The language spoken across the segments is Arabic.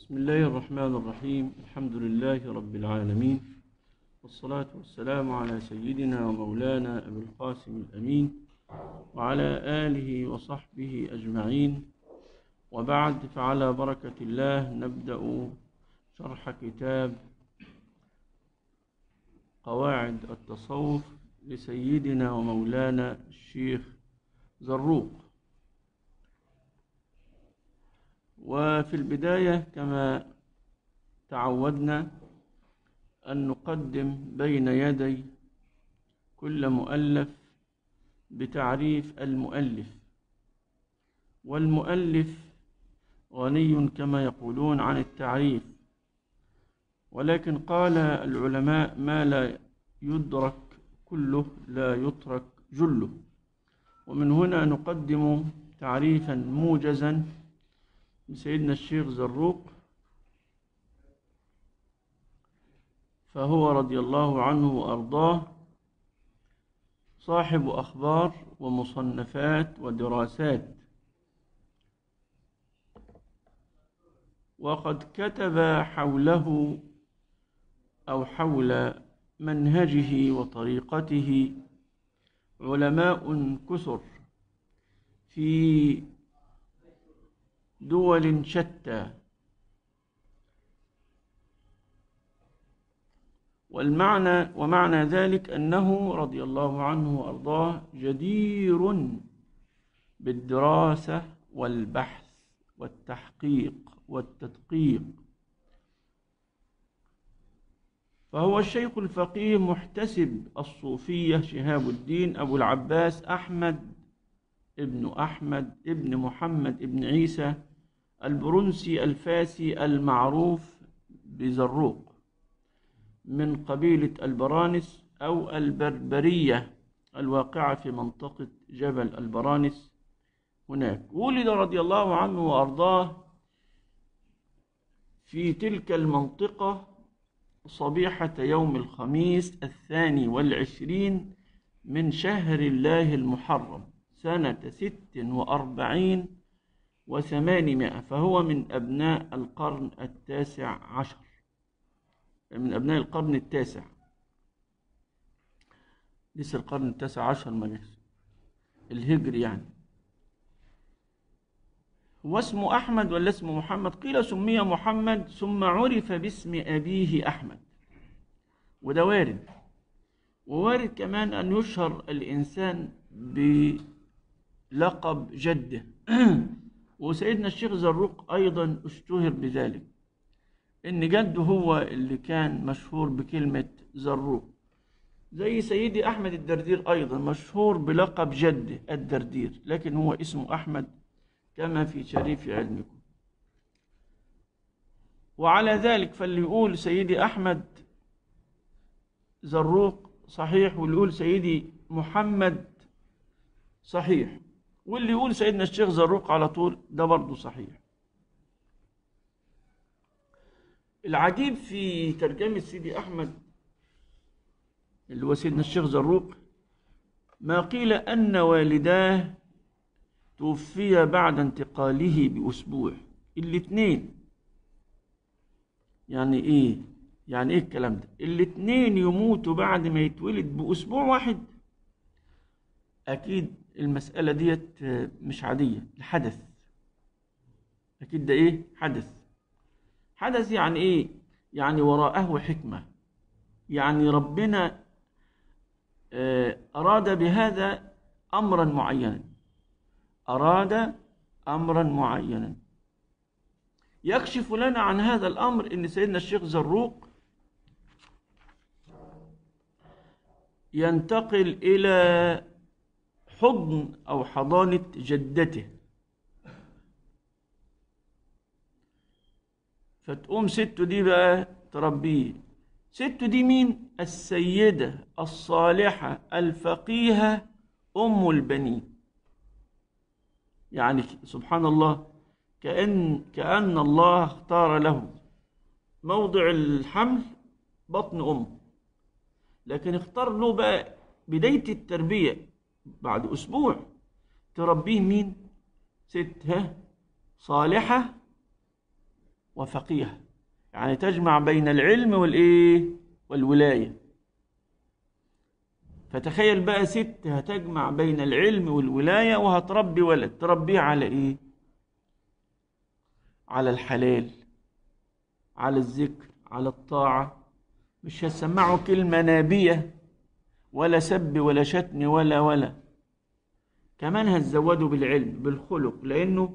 بسم الله الرحمن الرحيم. الحمد لله رب العالمين، والصلاة والسلام على سيدنا ومولانا أبي القاسم الأمين وعلى آله وصحبه أجمعين، وبعد، فعلى بركة الله نبدأ شرح كتاب قواعد التصوف لسيدنا ومولانا الشيخ زروق. وفي البداية كما تعودنا أن نقدم بين يدي كل مؤلف بتعريف المؤلف، والمؤلف غني كما يقولون عن التعريف، ولكن قال العلماء: ما لا يدرك كله لا يترك جله. ومن هنا نقدم تعريفا موجزا لسيدنا الشيخ زروق، فهو رضي الله عنه وأرضاه صاحب أخبار ومصنفات ودراسات، وقد كتب حوله أو حول منهجه وطريقته علماء كثر في دول شتى. ومعنى ذلك أنه رضي الله عنه وأرضاه جدير بالدراسة والبحث والتحقيق والتدقيق، فهو الشيخ الفقيه محتسب الصوفية شهاب الدين أبو العباس أحمد ابن محمد ابن عيسى البرنسي الفاسي المعروف بزروق، من قبيلة البرانس أو البربرية الواقعة في منطقة جبل البرانس هناك. ولد رضي الله عنه وأرضاه في تلك المنطقة صبيحة يوم الخميس 22 من شهر الله المحرم سنة 46 و800، فهو من أبناء القرن 19، من أبناء القرن 9، لسه القرن 19 ما جاش الهجري يعني. هو اسمه أحمد ولا اسمه محمد؟ قيل سمي محمد ثم عرف باسم أبيه أحمد، وده وارد. ووارد كمان أن يشهر الإنسان بلقب جده وسيدنا الشيخ زروق أيضا اشتهر بذلك، إن جده هو اللي كان مشهور بكلمة زروق، زي سيدي أحمد الدردير أيضا مشهور بلقب جده الدردير، لكن هو اسمه أحمد كما في شريف علمكم. وعلى ذلك فاللي يقول سيدي أحمد زروق صحيح، واللي يقول سيدي محمد صحيح، واللي يقول سيدنا الشيخ زروق على طول ده برضه صحيح. العجيب في ترجمة سيدي أحمد اللي هو سيدنا الشيخ زروق ما قيل أن والداه توفي بعد انتقاله بأسبوع. الاثنين يعني إيه؟ يعني إيه الكلام ده؟ الاثنين يموتوا بعد ما يتولد بأسبوع واحد؟ أكيد المسألة ديت مش عادية، الحدث أكيد ده إيه؟ حدث يعني إيه؟ يعني وراءه حكمة، يعني ربنا أراد بهذا أمرا معينا. يكشف لنا عن هذا الأمر إن سيدنا الشيخ زروق ينتقل إلى حضن أو حضانة جدته، فتقوم سته دي بقى تربيه. سته دي مين؟ السيدة الصالحة الفقيهة أم البنين. يعني سبحان الله، كأن الله اختار له موضع الحمل بطن أمه، لكن اختار له بقى بداية التربية بعد أسبوع تربيه مين؟ ست صالحة وفقيه، يعني تجمع بين العلم والإيه والولاية. فتخيل بقى ست هتجمع بين العلم والولاية وهتربي ولد، تربيه على إيه؟ على الحلال، على الذكر، على الطاعة. مش هتسمعه كلمة نابية ولا سب ولا شتم ولا كمان هتزوده بالعلم بالخلق، لأنه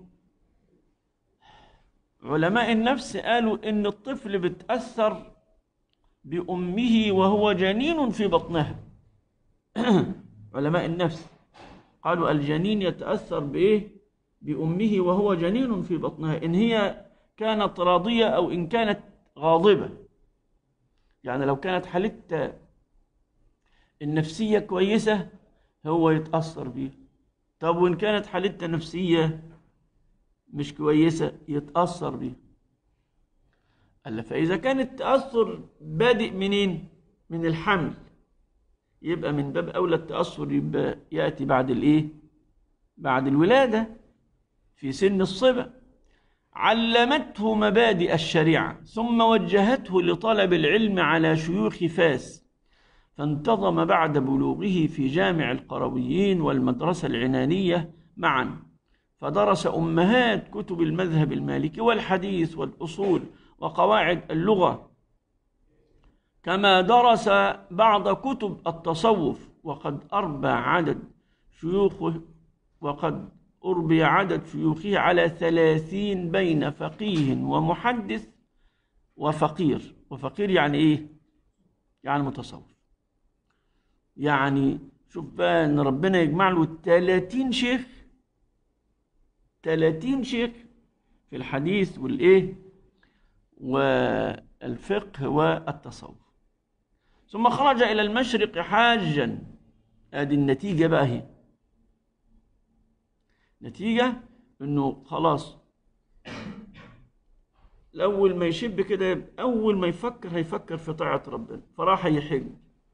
علماء النفس قالوا إن الطفل بتأثر بأمه وهو جنين في بطنها. علماء النفس قالوا الجنين يتأثر بإيه؟ بأمه وهو جنين في بطنها، إن هي كانت راضية أو إن كانت غاضبة. يعني لو كانت حالتها النفسية كويسة هو يتأثر بيها. طب وإن كانت حالتها نفسية مش كويسة يتأثر بيها. قال فإذا كان التأثر بادئ منين؟ من الحمل، يبقى من باب أولى التأثر يبقى يأتي بعد الإيه؟ بعد الولادة في سن الصبا. علمته مبادئ الشريعة ثم وجهته لطلب العلم على شيوخ فاس، فانتظم بعد بلوغه في جامع القرويين والمدرسة العنانية معا، فدرس أمهات كتب المذهب المالكي والحديث والأصول وقواعد اللغة، كما درس بعض كتب التصوف. وقد أربي عدد شيوخه على 30 بين فقيه ومحدث وفقير. وفقير يعني إيه؟ يعني متصوف. يعني شوف بقى إن ربنا يجمع له 30 شيخ، 30 شيخ في الحديث والإيه والفقه والتصوف. ثم خرج إلى المشرق حاجا. هذه النتيجة بقى، هي نتيجة إنه خلاص الأول ما يشب كده، أول ما يفكر هيفكر في طاعة ربنا، فراح يحج.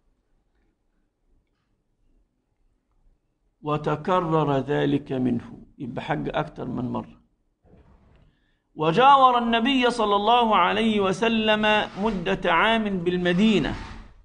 وتكرر ذلك منه، يبقى حج أكثر من مرة. وجاور النبي صلى الله عليه وسلم مدة عام بالمدينة.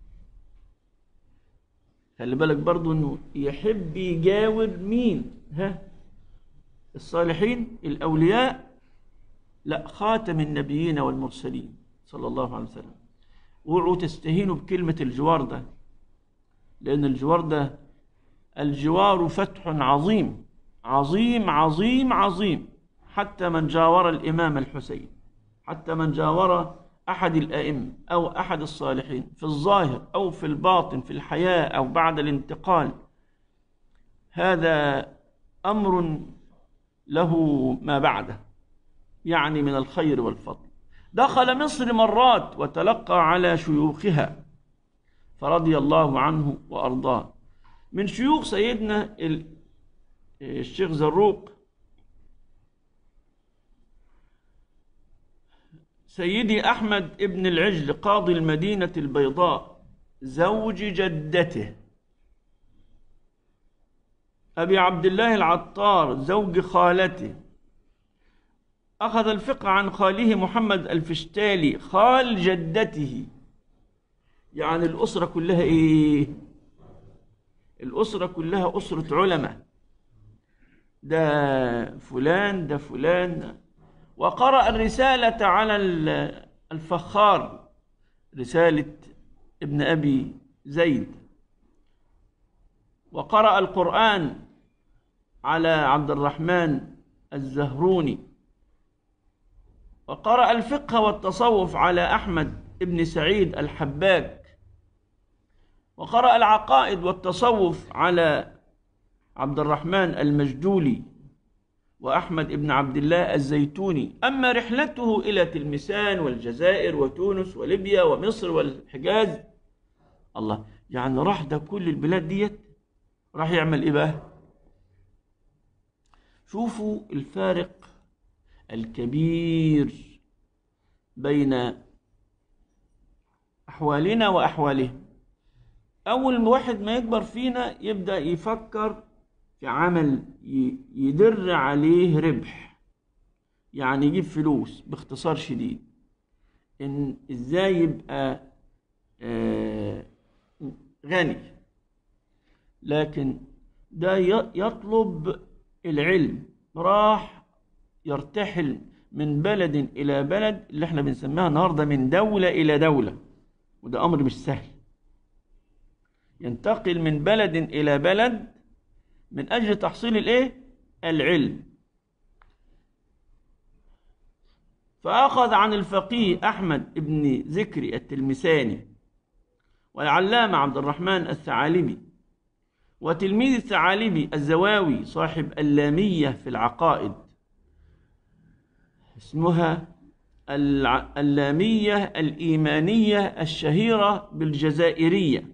خلي بالك برضو إنه يحب يجاور مين؟ الصالحين الأولياء؟ لا، خاتم النبيين والمرسلين صلى الله عليه وسلم. اوعوا تستهينوا بكلمة الجوار ده، لأن الجوار ده الجوار فتح عظيم عظيم عظيم عظيم. حتى من جاور الإمام الحسين، حتى من جاور أحد الأئمة أو أحد الصالحين في الظاهر أو في الباطن، في الحياة أو بعد الانتقال، هذا أمر له ما بعده، يعني من الخير والفضل. دخل مصر مرات وتلقى على شيوخها فرضي الله عنه وأرضاه. من شيوخ سيدنا الشيخ زروق سيدي أحمد ابن العجل قاضي المدينة البيضاء زوج جدته، أبي عبد الله العطار زوج خالته. أخذ الفقه عن خاله محمد الفشتالي خال جدته. يعني الأسرة كلها إيه؟ الأسرة كلها أسرة علماء، ده فلان ده فلان. وقرأ الرسالة على الفخار، رسالة ابن أبي زيد. وقرأ القرآن على عبد الرحمن الزهروني. وقرأ الفقه والتصوف على أحمد ابن سعيد الحباك. وقرأ العقائد والتصوف على عبد الرحمن المجدولي وأحمد ابن عبد الله الزيتوني. أما رحلته إلى تلمسان والجزائر وتونس وليبيا ومصر والحجاز، الله، يعني راح ده كل البلاد ديت، راح يعمل إيه بقى؟ شوفوا الفارق الكبير بين أحوالنا وأحوالهم. أول واحد ما يكبر فينا يبدأ يفكر في عمل يدر عليه ربح، يعني يجيب فلوس باختصار شديد. إن إزاي يبقى غني، لكن ده يطلب العلم، راح يرتحل من بلد إلى بلد، اللي احنا بنسميها النهارده من دولة إلى دولة، وده أمر مش سهل. ينتقل من بلد إلى بلد من أجل تحصيل الإيه؟ العلم. فأخذ عن الفقيه أحمد بن ذكري التلمساني والعلامة عبد الرحمن الثعالبي وتلميذ الثعالبي الزواوي صاحب اللامية في العقائد، اسمها اللامية الإيمانية الشهيرة بالجزائرية.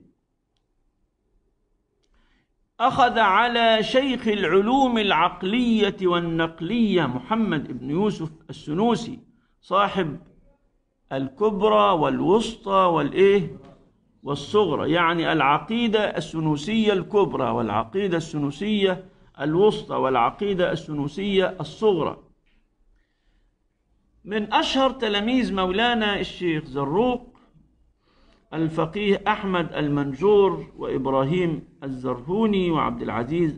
أخذ على شيخ العلوم العقلية والنقلية محمد بن يوسف السنوسي صاحب الكبرى والوسطى والصغرى، يعني العقيدة السنوسية الكبرى والعقيدة السنوسية الوسطى والعقيدة السنوسية الصغرى. من أشهر تلاميذ مولانا الشيخ زروق الفقيه أحمد المنجور وإبراهيم الزرهوني وعبد العزيز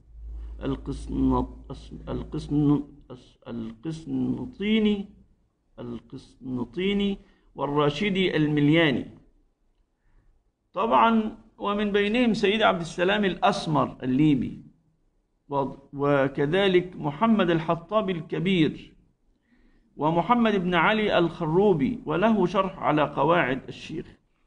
القسنطيني والراشدي الملياني طبعا، ومن بينهم سيد عبد السلام الأسمر الليبي، وكذلك محمد الحطابي الكبير ومحمد بن علي الخروبي، وله شرح على قواعد الشيخ.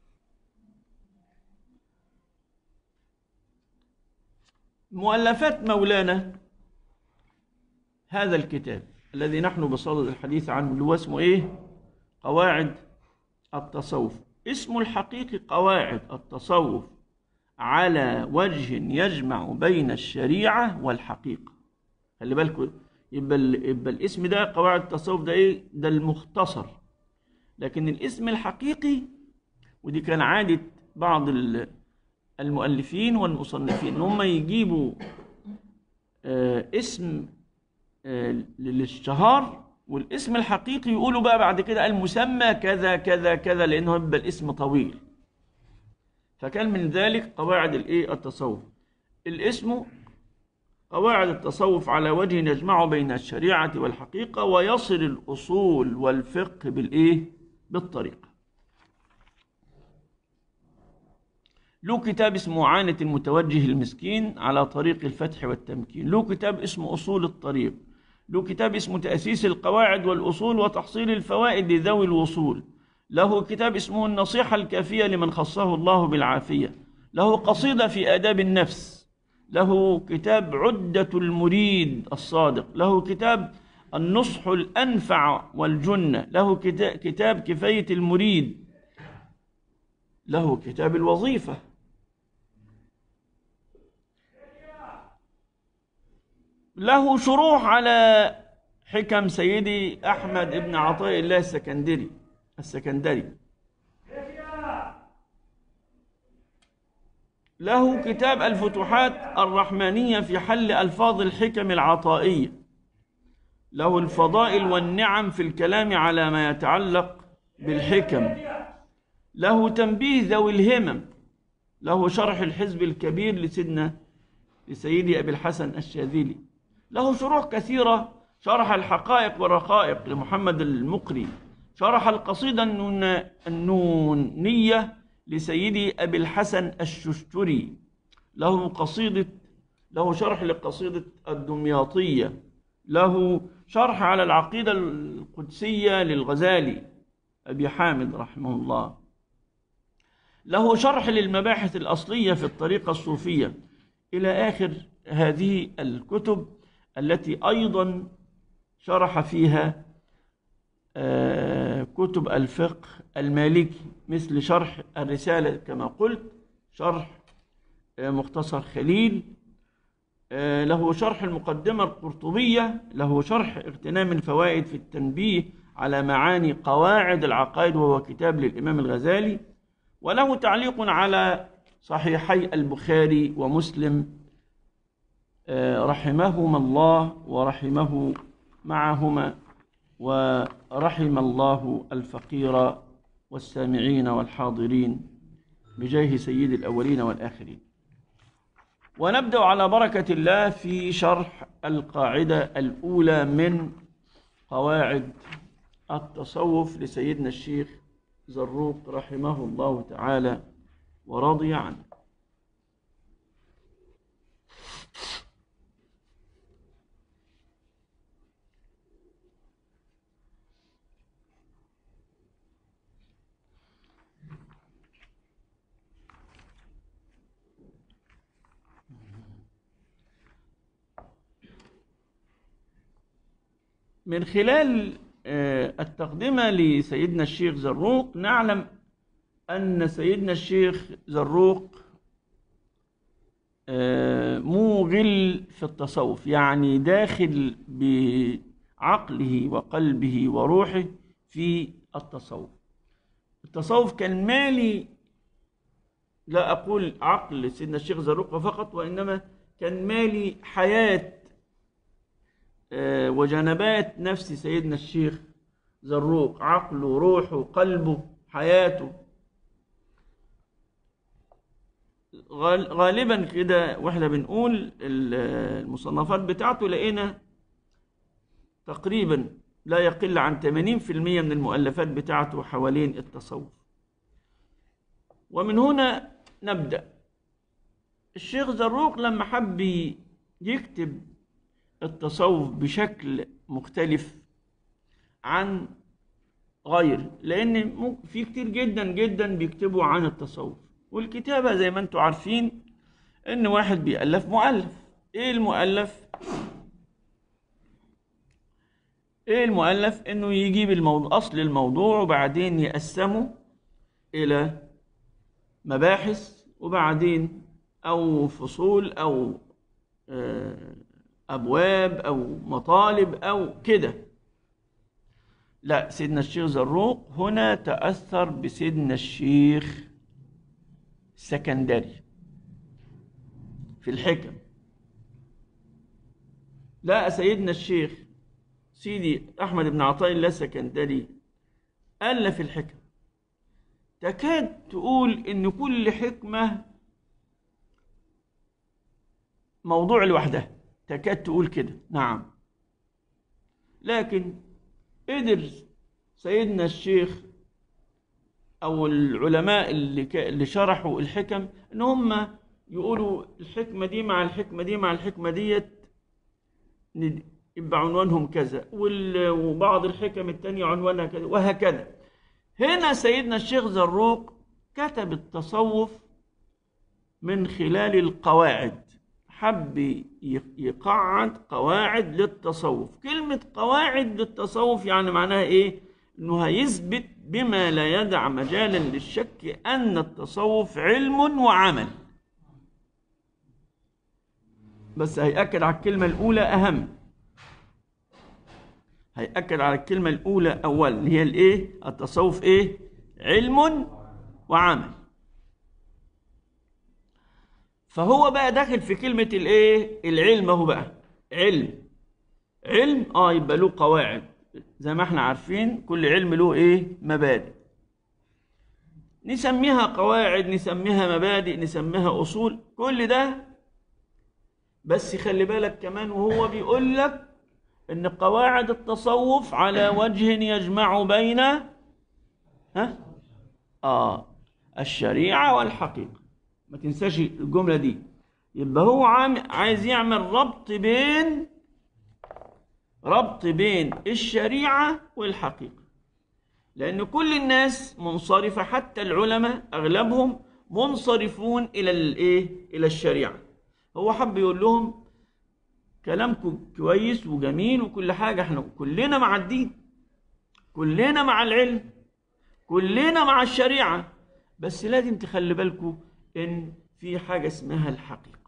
مؤلفات مولانا هذا الكتاب الذي نحن بصدد الحديث عنه، اللي هو اسمه قواعد التصوف. اسمه الحقيقي قواعد التصوف على وجه يجمع بين الشريعة والحقيقة. خلي بالكم، يبقى الاسم ده قواعد التصوف ده ده المختصر، لكن الاسم الحقيقي، ودي كان عادة بعض المؤلفين والمصنفين ان هم يجيبوا اسم للاشتهار، والاسم الحقيقي يقولوا بقى بعد كده المسمى كذا كذا كذا، لانه يبقى الاسم طويل. فكان من ذلك قواعد التصوف. الاسم قواعد التصوف على وجه يجمع بين الشريعة والحقيقة ويصل الأصول والفقه بالطريقة. له كتاب اسمه عانة المتوجه المسكين على طريق الفتح والتمكين، له كتاب اسمه أصول الطريق، له كتاب اسمه تأسيس القواعد والأصول وتحصيل الفوائد لذوي الوصول، له كتاب اسمه النصيحة الكافية لمن خصه الله بالعافية، له قصيدة في آداب النفس، له كتاب عدة المريد الصادق، له كتاب النصح الأنفع والجنة، له كتاب كفاية المريد، له كتاب الوظيفة، له شروح على حكم سيدي أحمد بن عطاء الله السكندري، له كتاب الفتوحات الرحمانية في حل ألفاظ الحكم العطائية، له الفضائل والنعم في الكلام على ما يتعلق بالحكم، له تنبيه ذوي الهمم، له شرح الحزب الكبير لسيدي أبي الحسن الشاذلي، له شروح كثيرة، شرح الحقائق والرقائق لمحمد المقري، شرح القصيدة النونية لسيدي أبي الحسن الششتري، له شرح للقصيدة الدمياطية، له شرح على العقيدة القدسية للغزالي أبي حامد رحمه الله، له شرح للمباحث الأصلية في الطريقة الصوفية، إلى آخر هذه الكتب التي أيضا شرح فيها كتب الفقه المالكي، مثل شرح الرسالة كما قلت، شرح مختصر خليل، له شرح المقدمة القرطبية، له شرح اغتنام الفوائد في التنبيه على معاني قواعد العقائد وهو كتاب للإمام الغزالي، وله تعليق على صحيحي البخاري ومسلم رحمهما الله ورحمه معهما ورحم الله الفقير والسامعين والحاضرين بجاه سيد الأولين والآخرين. ونبدأ على بركة الله في شرح القاعدة الأولى من قواعد التصوف لسيدنا الشيخ زروق رحمه الله تعالى ورضي عنه. من خلال التقدمة لسيدنا الشيخ زروق نعلم أن سيدنا الشيخ زروق موغل في التصوف، يعني داخل بعقله وقلبه وروحه في التصوف. التصوف كان مالي، لا أقول عقل سيدنا الشيخ زروق فقط، وإنما كان مالي حياة وجنبات نفس سيدنا الشيخ زروق، عقله روحه قلبه حياته. غالبا كده واحنا بنقول المصنفات بتاعته لقينا تقريبا لا يقل عن 80% من المؤلفات بتاعته حوالين التصوف. ومن هنا نبدأ. الشيخ زروق لما حب يكتب التصوف بشكل مختلف عن غير، لأن في كتير جدا جدا بيكتبوا عن التصوف، والكتابة زي ما انتم عارفين ان واحد بيألف مؤلف. ايه المؤلف؟ انه يجيب اصل الموضوع وبعدين يقسمه الى مباحث وبعدين او فصول او ابواب او مطالب او كده. لا، سيدنا الشيخ زروق هنا تأثر بسيدنا الشيخ السكندري في الحكم. لا، سيدنا الشيخ سيدي أحمد بن عطاء الله السكندري ألف الحكم. تكاد تقول إن كل حكمة موضوع لوحدها، تكاد تقول كده. نعم، لكن قدر سيدنا الشيخ أو العلماء اللي شرحوا الحكم إن هم يقولوا الحكمة دي مع الحكمة دي مع الحكمة ديت يبقى عنوانهم كذا، وبعض الحكم التانية عنوانها كذا، وهكذا. هنا سيدنا الشيخ زروق كتب التصوف من خلال القواعد، حب يقعد قواعد للتصوف. كلمة قواعد للتصوف يعني معناها إيه؟ إنه هيثبت بما لا يدع مجالا للشك أن التصوف علم وعمل. بس هيأكد على الكلمة الأولى أهم، هيأكد على الكلمة الأولى أول، اللي هي الإيه؟ التصوف إيه؟ علم وعمل. فهو بقى داخل في كلمة الإيه؟ العلم. هو بقى علم يبقى له قواعد، زي ما احنا عارفين كل علم له إيه؟ مبادئ، نسميها قواعد، نسميها مبادئ، نسميها أصول، كل ده. بس خلي بالك كمان وهو بيقول لك إن قواعد التصوف على وجه يجمع بين الشريعة والحقيقة. ما تنساش الجملة دي. يبقى هو عايز يعمل ربط بين الشريعة والحقيقة، لأن كل الناس منصرفة، حتى العلماء أغلبهم منصرفون إلى الشريعة. هو حب يقول لهم كلامكم كويس وجميل وكل حاجة، احنا كلنا مع الدين، كلنا مع العلم، كلنا مع الشريعة، بس لازم تخلي بالكم إن في حاجة اسمها الحقيقة.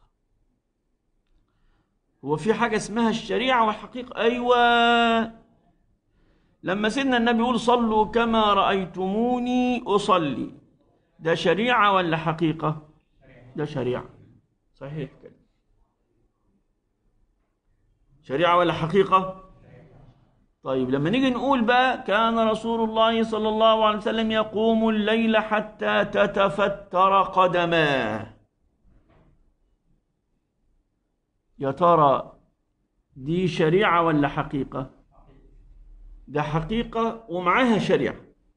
هو في حاجة اسمها الشريعة والحقيقة؟ أيوة. لما سيدنا النبي يقول صلوا كما رأيتموني أصلي، ده شريعة ولا حقيقة؟ ده شريعة. صحيح كده. شريعة ولا حقيقة؟ طيب لما نيجي نقول بقى كان رسول الله صلى الله عليه وسلم يقوم الليل حتى تتفتر قدماه، يا ترى دي شريعة ولا حقيقة؟ ده حقيقة ومعاها شريعة،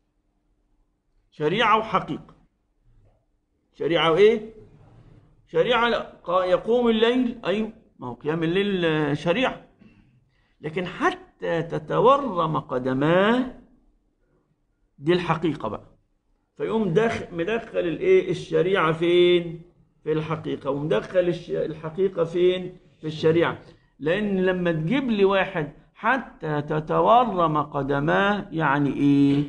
شريعة وحقيقة. شريعة وإيه؟ شريعة يقوم الليل، أيوه ما هو قيام الليل شريعة، لكن حتى تتورم قدماه دي الحقيقة بقى. فيقوم مدخل الايه الشريعة فين؟ في الحقيقة، ومدخل الحقيقة فين؟ في الشريعة. لأن لما تجيب لي واحد حتى تتورم قدماه يعني ايه؟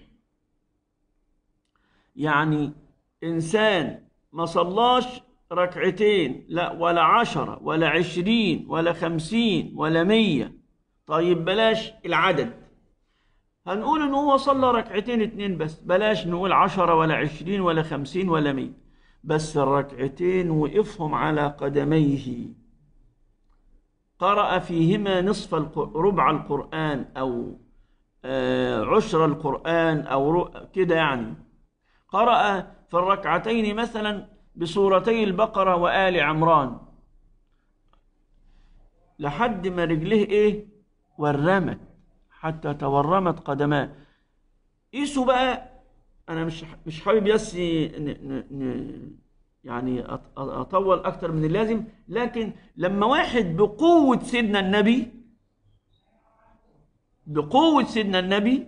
يعني إنسان ما صلاش ركعتين، لا ولا 10 ولا 20 ولا 50 ولا 100. طيب بلاش العدد، هنقول إن هو صلى ركعتين اتنين بس، بلاش نقول 10 ولا 20 ولا 50 ولا 100، بس الركعتين وقفهم على قدميه، قرأ فيهما نصف ربع القرآن أو عشر القرآن أو كده، يعني قرأ في الركعتين مثلا بسورتي البقرة وآل عمران لحد ما رجليه ايه؟ ورمت، حتى تورمت قدماه. قيسوا بقى، انا مش حابب يعني اطول اكتر من اللازم، لكن لما واحد بقوة سيدنا النبي، بقوة سيدنا النبي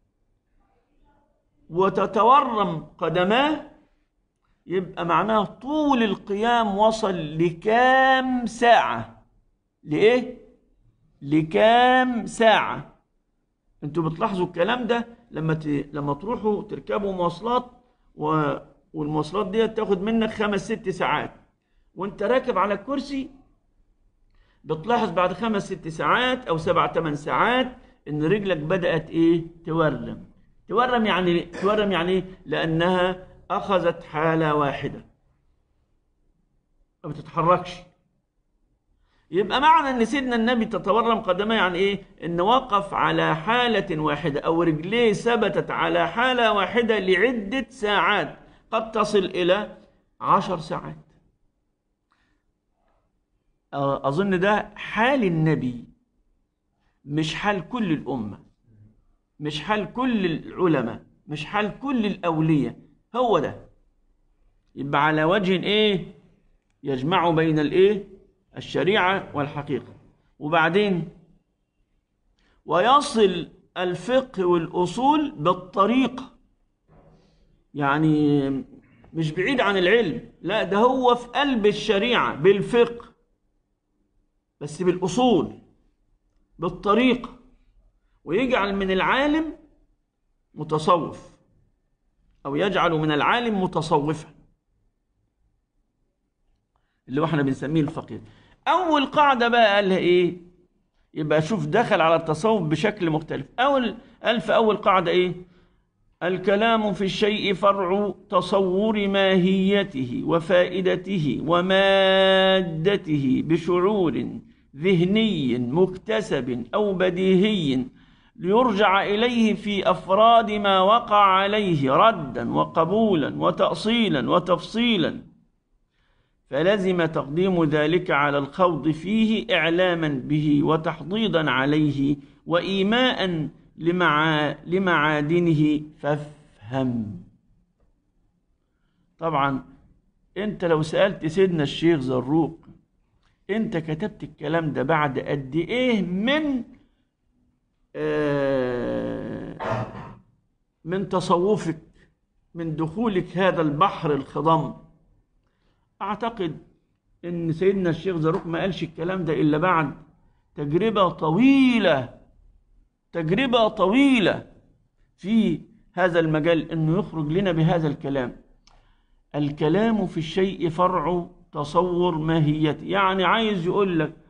وتتورم قدماه، يبقى معناه طول القيام وصل لكام ساعة؟ لإيه؟ لكام ساعة؟ انتوا بتلاحظوا الكلام ده لما تروحوا تركبوا مواصلات والمواصلات دي تاخد منك 5-6 ساعات، وانت راكب على الكرسي بتلاحظ بعد 5-6 ساعات او 7-8 ساعات ان رجلك بدأت ايه؟ تورم. تورم يعني ايه؟ لانها اخذت حالة واحدة ما بتتحركش. يبقى معنى ان سيدنا النبي تتورم قدمه يعني ايه؟ ان وقف على حالة واحدة او رجليه ثبتت على حالة واحدة لعدة ساعات، قد تصل الى 10 ساعات. اظن ده حال النبي، مش حال كل الامة، مش حال كل العلماء، مش حال كل الاولياء، هو ده. يبقى على وجه ايه؟ يجمع بين الايه؟ الشريعة والحقيقة. وبعدين ويصل الفقه والأصول بالطريقة، يعني مش بعيد عن العلم، لا ده هو في قلب الشريعة بالفقه، بس بالأصول بالطريقة، ويجعل من العالم متصوف أو يجعل من العالم متصوفا، اللي احنا بنسميه الفقيه. أول قاعدة بقى قالها إيه؟ يبقى شوف دخل على التصوف بشكل مختلف. أول قاعدة إيه؟ الكلام في الشيء فرع تصور ماهيته وفائدته ومادته بشعور ذهني مكتسب أو بديهي ليرجع إليه في أفراد ما وقع عليه ردا وقبولا وتأصيلا وتفصيلا، فلزم تقديم ذلك على الخوض فيه إعلاما به وتحضيضا عليه وإيماء لمعادنه فافهم. طبعا انت لو سألت سيدنا الشيخ زروق انت كتبت الكلام ده بعد قد ايه من تصوفك، من دخولك هذا البحر الخضم. اعتقد ان سيدنا الشيخ زروق ما قالش الكلام ده الا بعد تجربة طويلة في هذا المجال، انه يخرج لنا بهذا الكلام. الكلام في الشيء فرع تصور ماهيته، يعني عايز يقول لك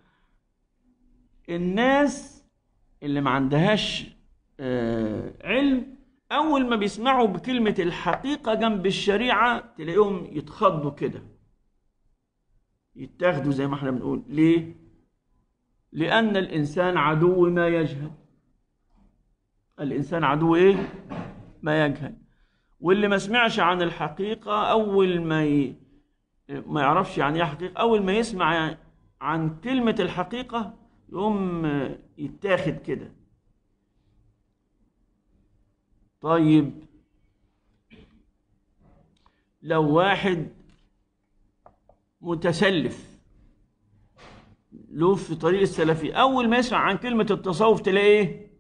الناس اللي ما عندهاش علم اول ما بيسمعوا بكلمة الحقيقة جنب الشريعة تلاقيهم يتخضوا كده، يتاخدوا زي ما احنا بنقول. ليه؟ لأن الإنسان عدو ما يجهل. الإنسان عدو إيه؟ ما يجهل. واللي ما سمعش عن الحقيقة أول ما يعرفش يعني إيه حقيقة، أول ما يسمع عن كلمة الحقيقة يقوم يتاخد كده. طيب لو واحد متسلف له في طريق السلفي، أول ما يسمع عن كلمة التصوف تلاقيه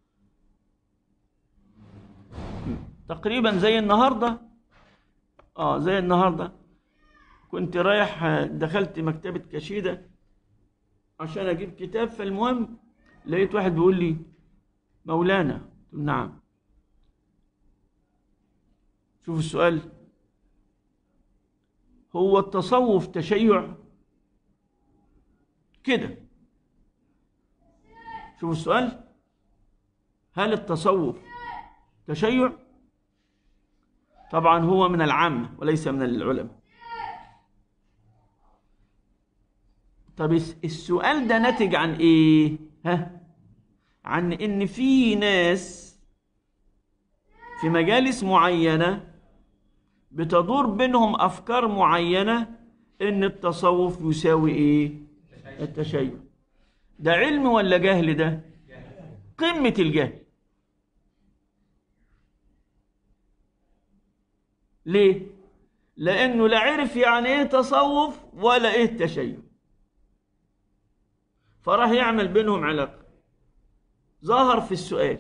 تقريبا زي النهاردة. زي النهاردة كنت رايح، دخلت مكتبة كشيدة عشان أجيب كتاب، فالمهم لقيت واحد بيقول لي مولانا. قلت له نعم. شوف السؤال، هو التصوف تشيع كده؟ شوف السؤال، هل التصوف تشيع؟ طبعا هو من العامة وليس من العلماء. طب السؤال ده ناتج عن ايه؟ عن ان في ناس في مجالس معينة بتدور بينهم افكار معينة ان التصوف يساوي ايه؟ التشيع. ده علم ولا جهل؟ ده قمة الجهل. ليه؟ لانه لا عرف يعني ايه تصوف ولا ايه تشيع، فراح يعمل بينهم علاقة. ظهر في السؤال،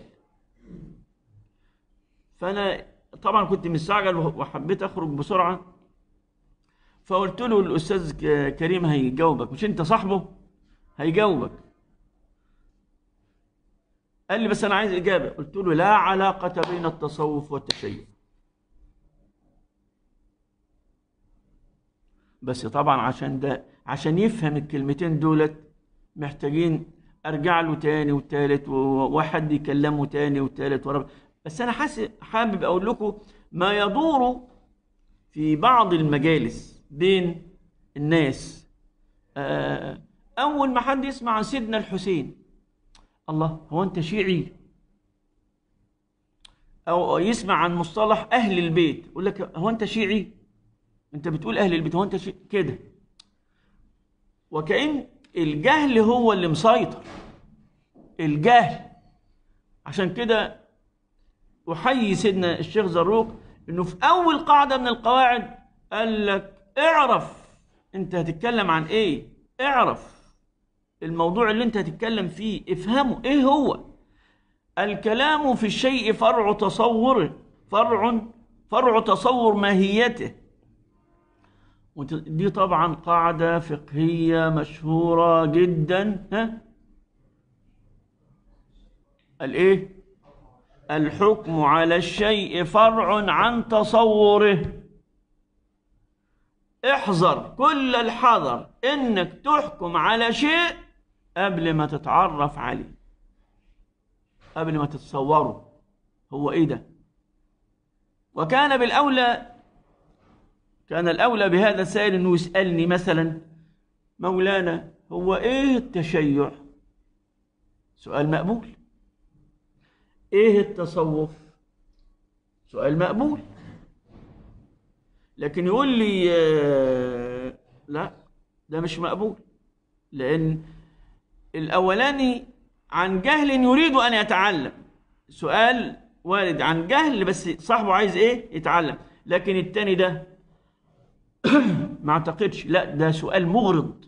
فأنا طبعا كنت مستعجل وحبيت أخرج بسرعة، فقلت له الأستاذ كريم هيجاوبك، مش أنت صاحبه؟ هيجاوبك. قال لي بس أنا عايز إجابة. قلت له لا علاقة بين التصوف والتشيع. بس طبعا عشان يفهم الكلمتين دولت محتاجين ارجع له تاني وتالت وحد يكلمه تاني وتالت ورابع. بس انا حابب اقول لكم ما يدور في بعض المجالس بين الناس. اول ما حد يسمع عن سيدنا الحسين، الله، هو انت شيعي؟ او يسمع عن مصطلح اهل البيت يقول لك هو انت شيعي؟ انت بتقول اهل البيت، هو انت شيعي كده؟ وكأن الجهل هو اللي مسيطر، الجهل. عشان كده أحيي سيدنا الشيخ زروق إنه في أول قاعدة من القواعد قال لك اعرف أنت هتتكلم عن إيه، اعرف الموضوع اللي أنت هتتكلم فيه، افهمه إيه هو. الكلام في الشيء فرع تصوره، فرع تصور ماهيته. ودي طبعا قاعدة فقهية مشهورة جدا. الايه؟ الحكم على الشيء فرع عن تصوره. احذر كل الحذر انك تحكم على شيء قبل ما تتعرف عليه، قبل ما تتصوره هو ايه ده. وكان بالأولى، كان الأولى بهذا السائل انه يسألني مثلا مولانا هو ايه التشيع؟ سؤال مقبول. ايه التصوف؟ سؤال مقبول. لكن يقول لي لا، ده مش مقبول، لأن الأولاني عن جهل يريد أن يتعلم، سؤال وارد عن جهل بس صاحبه عايز إيه؟ يتعلم. لكن التاني ده ما أعتقدش، لا ده سؤال مغرض،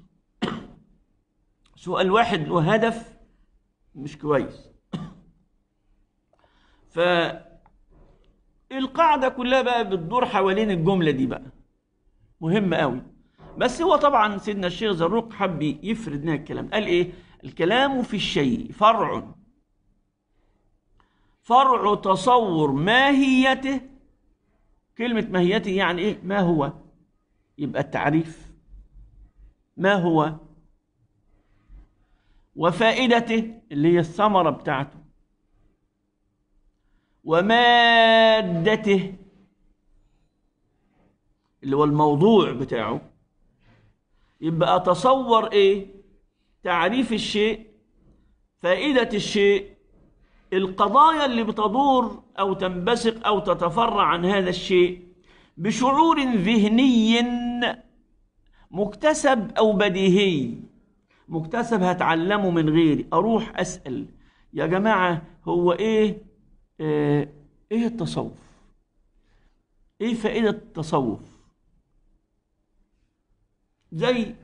سؤال واحد له هدف مش كويس. فالقاعدة كلها بقى بتدور حوالين الجملة دي بقى، مهمة قوي. بس هو طبعا سيدنا الشيخ زروق حب يفرد لنا الكلام، قال ايه؟ الكلام في الشيء فرع تصور ماهيته. كلمة ماهيته يعني ايه؟ ما هو، يبقى التعريف ما هو، وفائدته اللي هي الثمرة بتاعته، ومادته اللي هو الموضوع بتاعه. يبقى أتصور إيه؟ تعريف الشيء، فائدة الشيء، القضايا اللي بتدور أو تنبثق أو تتفرع عن هذا الشيء بشعور ذهني مكتسب أو بديهي. مكتسب هتعلمه من غيري، أروح أسأل يا جماعة هو إيه التصوف؟ إيه فائدة التصوف؟ زي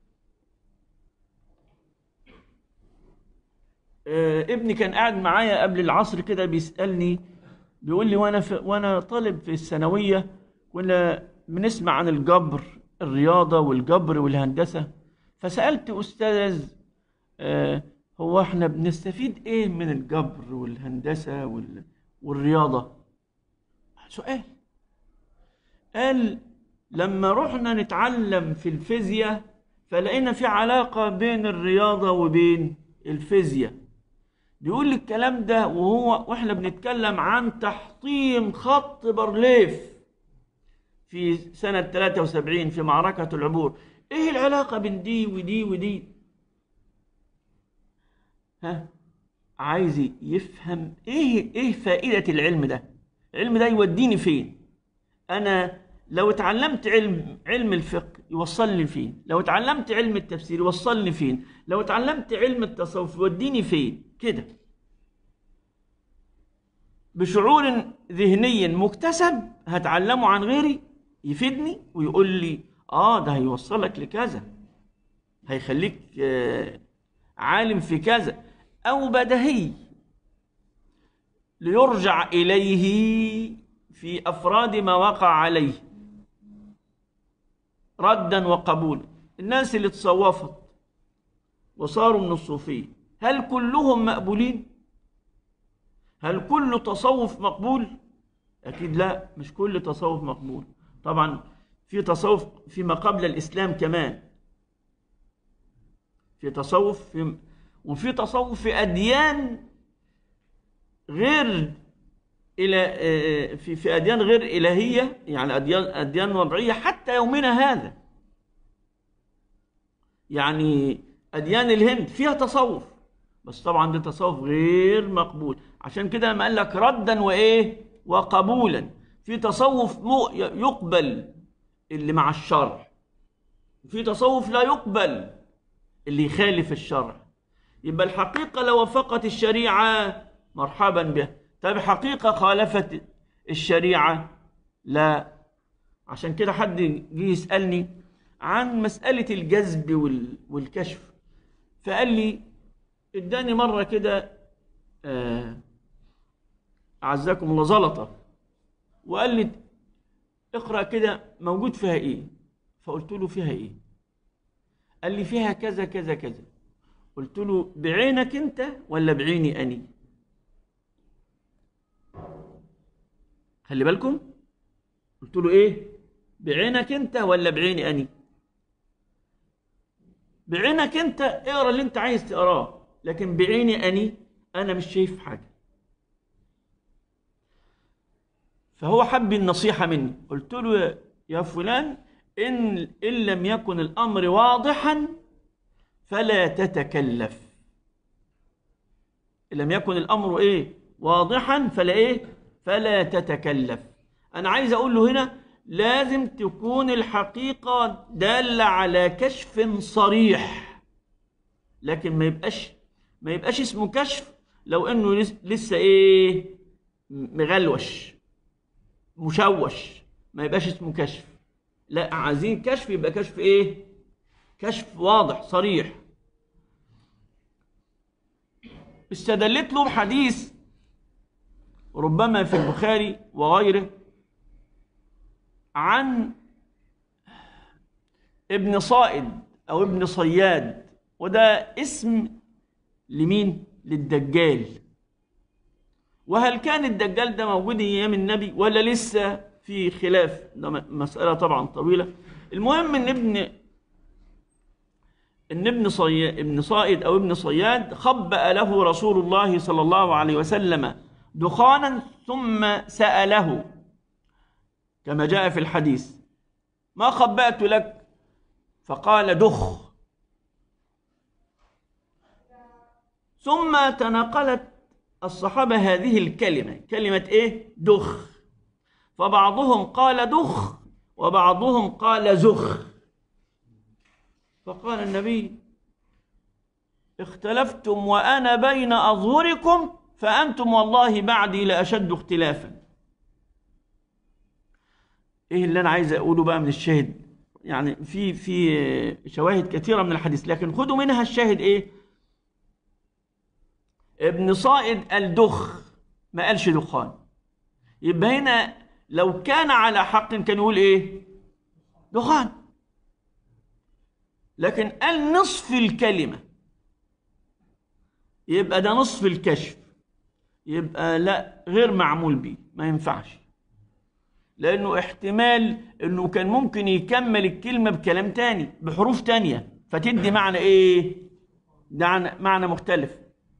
ابني كان قاعد معايا قبل العصر كده بيسألني، بيقول لي وانا طالب في الثانوية كنا بنسمع عن الجبر، الرياضة والجبر والهندسة، فسألت أستاذ هو احنا بنستفيد ايه من الجبر والهندسة والرياضة؟ سؤال. قال لما رحنا نتعلم في الفيزياء فلقينا في علاقة بين الرياضة وبين الفيزياء. بيقول لي الكلام ده واحنا بنتكلم عن تحطيم خط بارليف في سنة 73 في معركة العبور. ايه العلاقة بين دي ودي ودي؟ عايز يفهم ايه فائدة العلم ده؟ العلم ده يوديني فين؟ انا لو اتعلمت علم الفقه يوصلني فين؟ لو اتعلمت علم التفسير يوصلني فين؟ لو اتعلمت علم التصوف يوديني فين؟ كده بشعور ذهني مكتسب هتعلمه عن غيري يفيدني ويقول لي ده هيوصلك لكذا، هيخليك عالم في كذا، أو بديهي ليرجع إليه في أفراد ما وقع عليه ردا وقبولا. الناس اللي تصوفت وصاروا من الصوفية هل كلهم مقبولين؟ هل كل تصوف مقبول؟ أكيد لا، مش كل تصوف مقبول. طبعا في تصوف فيما قبل الإسلام كمان، في تصوف وفي تصوف في أديان غير في أديان غير إلهية، يعني أديان وضعية حتى يومنا هذا. يعني أديان الهند فيها تصوف، بس طبعا ده تصوف غير مقبول. عشان كده لما قال لك ردا وقبولا، في تصوف يقبل اللي مع الشرع، في تصوف لا يقبل اللي يخالف الشرع. يبقى الحقيقة لو وافقت الشريعة مرحبا بها، طيب حقيقة خالفت الشريعة لا. عشان كده حد جه يسألني عن مسألة الجذب والكشف، فقال لي اداني مرة كده أعزكم الله زلطة، وقال لي اقرأ كده موجود فيها ايه؟ فقلت له فيها ايه؟ قال لي فيها كذا كذا كذا. قلت له بعينك انت ولا بعيني اني؟ خلي بالكم، قلت له ايه؟ بعينك انت ولا بعيني اني؟ بعينك انت اقرا اللي انت عايز تقراه، لكن بعيني اني انا مش شايف حاجه. فهو حب النصيحه مني. قلت له يا فلان ان لم يكن الامر واضحا فلا تتكلف. ان لم يكن الامر واضحا فلا تتكلف. انا عايز اقول له هنا لازم تكون الحقيقة دالة على كشف صريح، لكن ما يبقاش اسمه كشف لو انه لسه مغلوش مشوش، ما يبقاش اسمه كشف. لا، عايزين كشف يبقى كشف كشف واضح صريح. استدلت له بحديث ربما في البخاري وغيره عن ابن صائد أو ابن صياد، وده اسم لمين؟ للدجال. وهل كان الدجال ده موجود أيام النبي ولا لسه في خلاف؟ ده مسألة طبعا طويلة. المهم إن ابن صائد أو ابن صياد خبأ له رسول الله صلى الله عليه وسلم دخانا ثم سأله كما جاء في الحديث: ما خبأت لك؟ فقال: دخ. ثم تناقلت الصحابة هذه الكلمة، كلمة إيه؟ دخ. فبعضهم قال دخ وبعضهم قال زخ. فقال النبي: اختلفتم وأنا بين أظهركم فأنتم والله بعدي لأشد اختلافا. إيه اللي أنا عايز أقوله بقى من الشاهد؟ يعني في شواهد كثيرة من الحديث، لكن خدوا منها الشاهد إيه؟ ابن صائد الدخ، ما قالش دخان. يبقى هنا لو كان على حق كان يقول إيه؟ دخان. لكن قال نصف الكلمة، يبقى ده نصف الكشف، يبقى لا، غير معمول به، ما ينفعش. لأنه احتمال أنه كان ممكن يكمل الكلمة بكلام تاني بحروف تانية فتدي معنى إيه؟ ده معنى مختلف.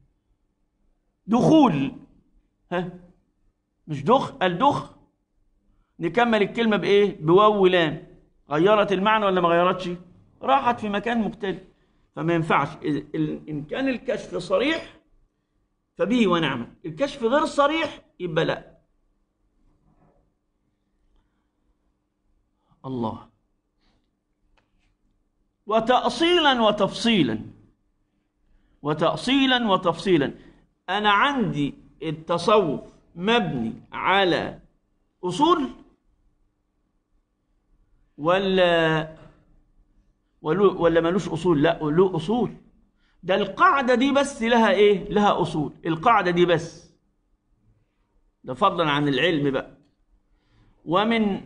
دخول، ها، مش دخ، الدخ. نكمل الكلمة بإيه؟ بواو ولام. غيرت المعنى ولا ما غيرتش؟ راحت في مكان مختلف. فما ينفعش. إن كان الكشف صريح فبه ونعمة، الكشف غير صريح يبقى لا. الله. وتأصيلا وتفصيلا، وتأصيلا وتفصيلا. أنا عندي التصوف مبني على أصول ولا ملوش أصول؟ لا، له أصول. ده القاعدة دي بس لها إيه؟ لها أصول. القاعدة دي بس، ده فضلا عن العلم بقى. ومن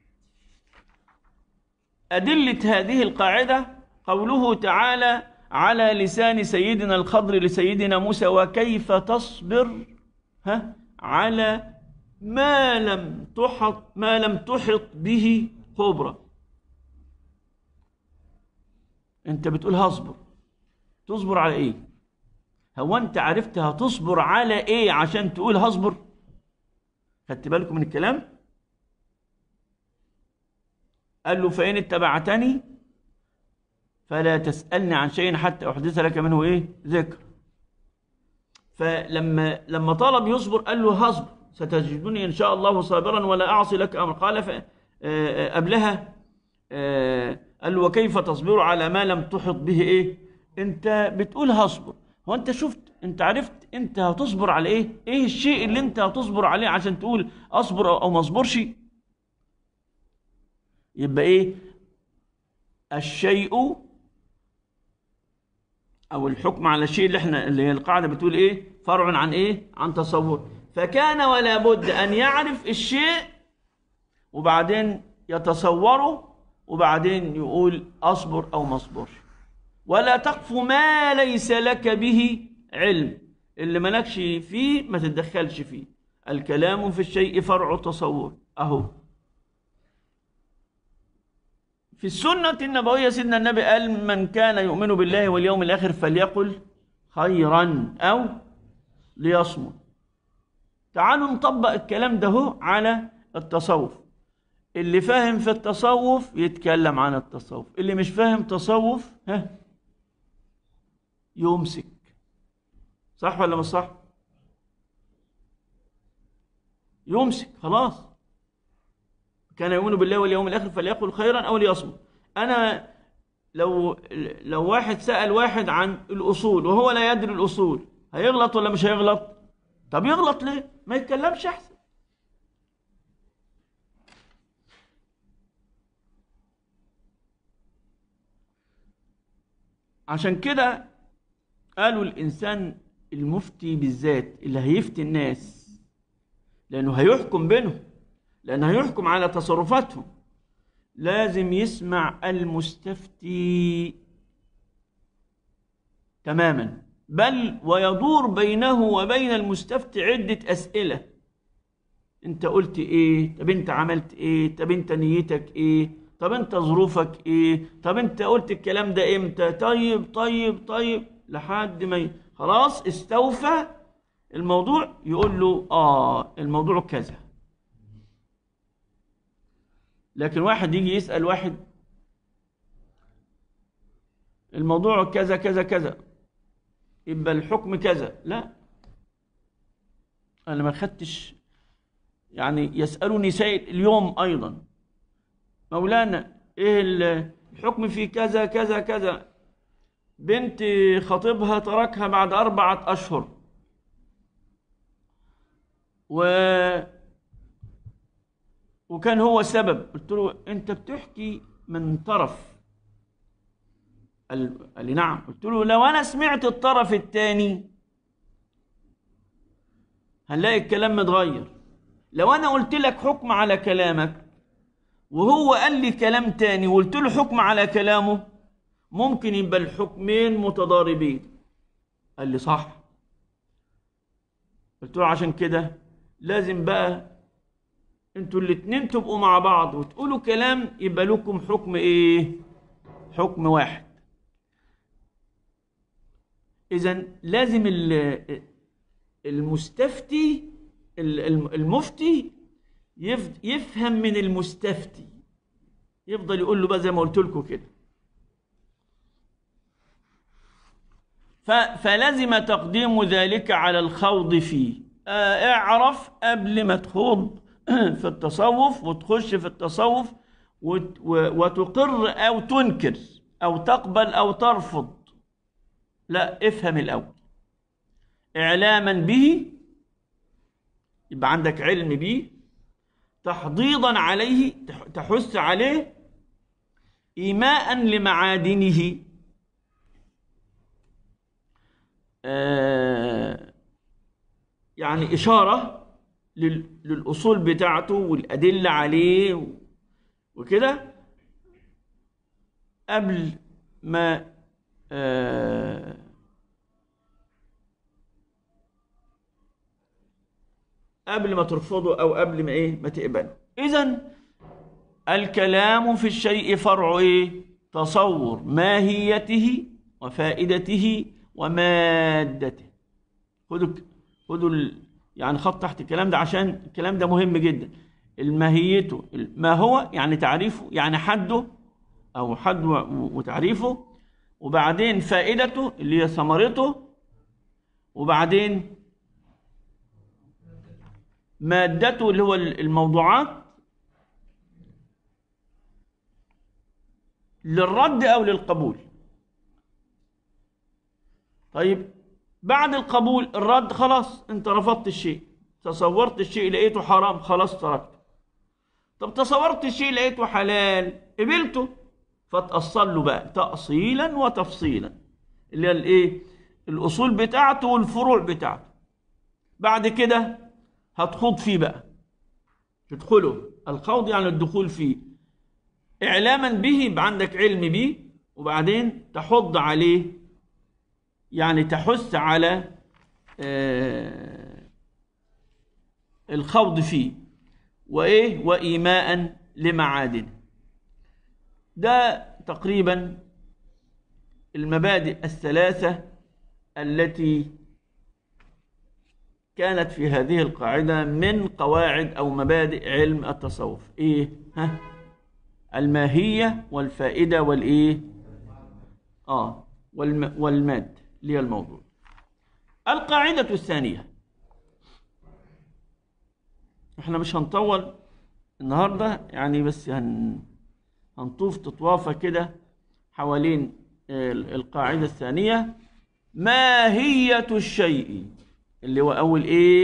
أدلة هذه القاعدة قوله تعالى على لسان سيدنا الخضر لسيدنا موسى: وكيف تصبر على ما لم تحط به خبرة. انت بتقول هصبر، تصبر على ايه؟ هو انت عرفت هتصبر على ايه عشان تقول هصبر؟ خدت بالكم من الكلام؟ قال له: فإن اتبعتني فلا تسألني عن شيء حتى أحدث لك منه إيه؟ ذكر. فلما طلب يصبر قال له: هصبر، ستجدني إن شاء الله صابرا ولا أعصي لك أمر. قال قبلها قال له: وكيف تصبر على ما لم تحط به إيه؟ أنت بتقول هصبر، هو أنت شفت، أنت عرفت أنت هتصبر على إيه؟ إيه الشيء اللي أنت هتصبر عليه عشان تقول أصبر أو ما أصبرش؟ يبقى إيه؟ الشيء أو الحكم على الشيء اللي هي القاعدة بتقول إيه؟ فرع عن إيه؟ عن تصور. فكان ولا بد أن يعرف الشيء وبعدين يتصوره وبعدين يقول أصبر أو ما أصبرش. ولا تقف ما ليس لك به علم، اللي مالكش فيه ما تتدخلش فيه. الكلام في الشيء فرع تصور. أهو في السنة النبوية سيدنا النبي قال: من كان يؤمن بالله واليوم الآخر فليقل خيرا أو ليصمت. تعالوا نطبق الكلام ده على التصوف. اللي فاهم في التصوف يتكلم عن التصوف، اللي مش فاهم تصوف يمسك. صح ولا مش صح؟ يمسك خلاص. كان يؤمن بالله واليوم الآخر فليقل خيرا أو ليصمت. أنا لو واحد سأل واحد عن الأصول وهو لا يدري الأصول، هيغلط ولا مش هيغلط؟ طب يغلط ليه؟ ما يتكلمش أحسن. عشان كده قالوا الإنسان المفتي بالذات اللي هيفتي الناس، لأنه هيحكم بينهم، لأنه هيحكم على تصرفاتهم، لازم يسمع المستفتي تماما، بل ويدور بينه وبين المستفتي عدة أسئلة. انت قلت ايه؟ طب انت عملت ايه؟ طب انت نيتك ايه؟ طب انت ظروفك ايه؟ طب انت قلت الكلام ده امتى؟ طيب لحد ما خلاص استوفى الموضوع، يقول له الموضوع كذا. لكن واحد يجي يسأل واحد الموضوع كذا كذا كذا، يبقى الحكم كذا، لا، أنا ما خدتش، يعني يسألني سائل اليوم أيضا: مولانا إيه الحكم في كذا كذا كذا، بنت خطيبها تركها بعد 4 أشهر وكان هو سبب. قلت له: أنت بتحكي من طرف. قال لي: نعم. قلت له: لو أنا سمعت الطرف الثاني هنلاقي الكلام متغير. لو أنا قلت لك حكم على كلامك وهو قال لي كلام تاني وقلت له حكم على كلامه، ممكن يبقى الحكمين متضاربين. قال لي: صح. قلت له: عشان كده لازم بقى انتوا الاتنين تبقوا مع بعض وتقولوا كلام يبقى لكم حكم ايه؟ حكم واحد. اذن لازم المستفتي المفتي يفهم من المستفتي، يفضل يقول له بقى زي ما قلت لكم كده. فلازم تقديم ذلك على الخوض فيه. اعرف قبل ما تخوض في التصوف وتخش في التصوف وتقر أو تنكر أو تقبل أو ترفض. لا، افهم الأول إعلاما به، يبقى عندك علم به، تحضيضا عليه، تحث عليه، إيماء لمعادنه، يعني إشارة للأصول بتاعته والأدلة عليه وكده، قبل ما ترفضه أو قبل ما تقبله. إذن الكلام في الشيء فرع تصور ماهيته وفائدته ومادته. خدوا يعني خط تحت الكلام ده، عشان الكلام ده مهم جدا. الماهيته ما هو، يعني تعريفه، يعني حده أو حد وتعريفه، وبعدين فائدته اللي هي ثمرته، وبعدين مادته اللي هو الموضوعات للرد أو للقبول. طيب بعد القبول الرد، خلاص انت رفضت الشيء، تصورت الشيء لقيته حرام، خلاص تركته. طب تصورت الشيء لقيته حلال، قبلته، فتأصل له بقى تأصيلا وتفصيلا، اللي هي الأصول بتاعته والفروع بتاعته. بعد كده هتخوض فيه بقى، تدخله. الخوض يعني الدخول فيه إعلاما به، يبقى عندك علم به، وبعدين تحض عليه، يعني تحث على الخوض فيه وإيماء لمعادنه. ده تقريبا المبادئ الثلاثة التي كانت في هذه القاعدة من قواعد أو مبادئ علم التصوف. الماهية والفائدة والمادة اللي هي الموضوع. القاعدة الثانية، احنا مش هنطول النهاردة يعني، بس هنطوف تطوافة كده حوالين القاعدة الثانية. ماهية الشيء، اللي هو أول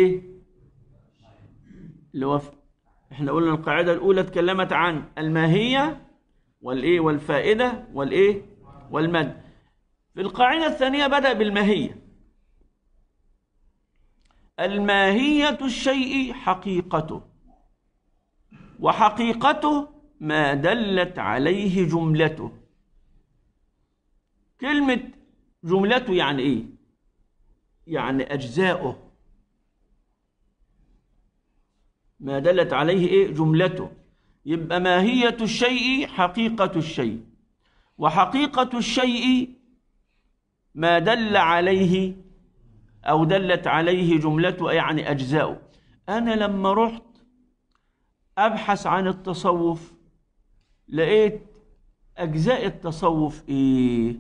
اللي هو احنا قلنا القاعدة الأولى اتكلمت عن الماهية والفائدة والمادة. في القاعدة الثانية بدأ بالماهية. الماهية الشيء حقيقته، وحقيقته ما دلت عليه جملته. كلمة جملته يعني يعني أجزاؤه. ما دلت عليه جملته. يبقى ماهية الشيء حقيقة الشيء، وحقيقة الشيء ما دل عليه أو دلت عليه جملته، يعني أجزاؤه. أنا لما رحت أبحث عن التصوف لقيت أجزاء التصوف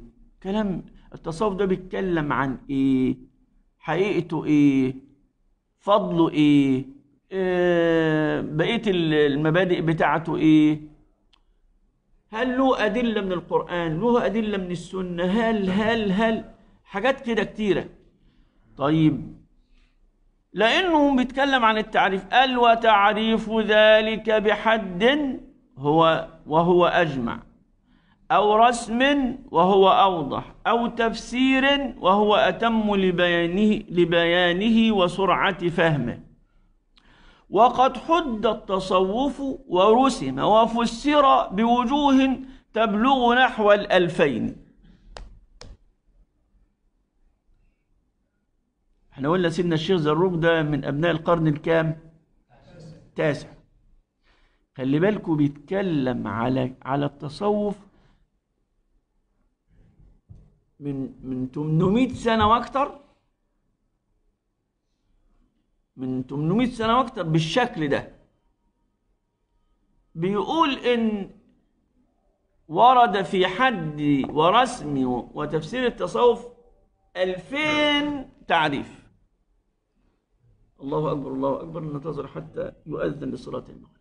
كلام التصوف ده بيتكلم عن حقيقته فضله إيه؟ بقية المبادئ بتاعته إيه؟ هل له أدلة من القرآن؟ له أدلة من السنة؟ هل حاجات كده كتيرة. طيب، لأنه بيتكلم عن التعريف، قال وتعريف ذلك بحد وهو أجمع، أو رسم وهو أوضح، أو تفسير وهو أتم لبيانه وسرعة فهمه. وقد حد التصوف ورسم وفسر بوجوه تبلغ نحو 2000. احنا قلنا سيدنا الشيخ زروق ده من أبناء القرن الكام؟ التاسع. خلي بالكم بيتكلم على التصوف من 800 سنة واكتر، من 800 سنة واكتر بالشكل ده. بيقول إن ورد في حد ورسم وتفسير التصوف 2000 تعريف. الله أكبر الله أكبر، ننتظر حتى يؤذن لصلاة المغرب.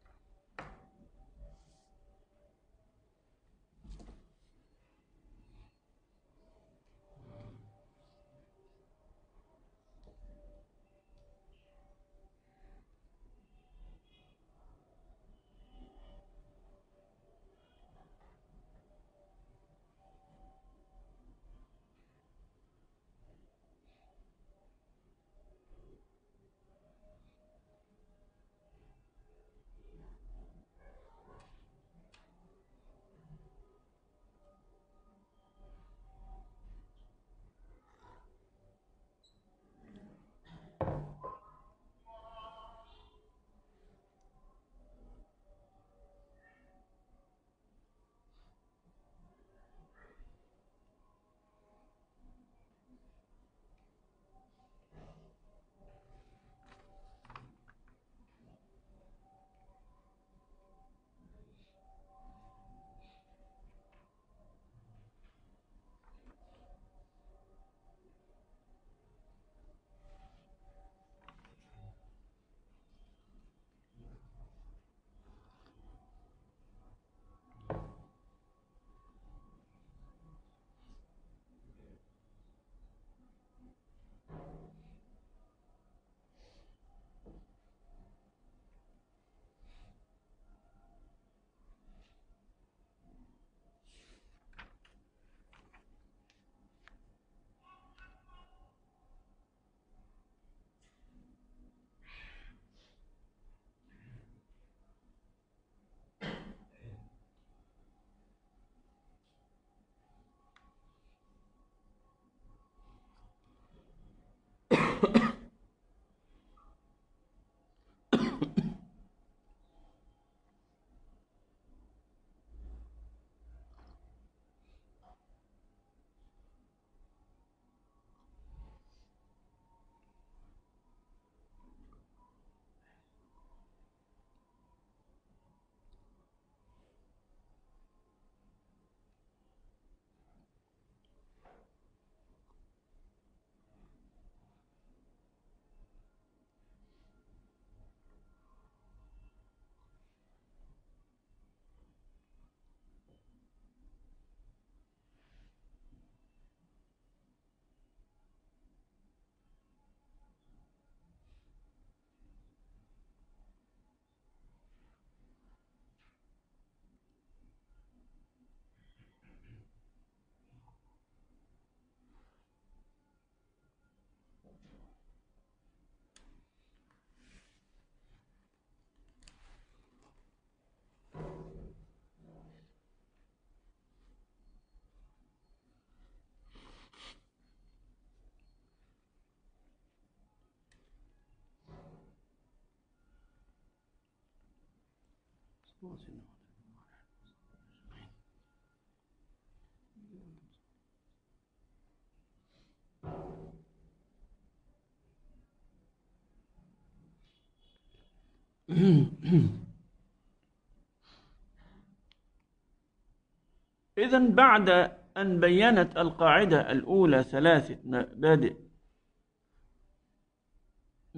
إذن بعد أن بيّنت القاعدة الأولى 3 مبادئ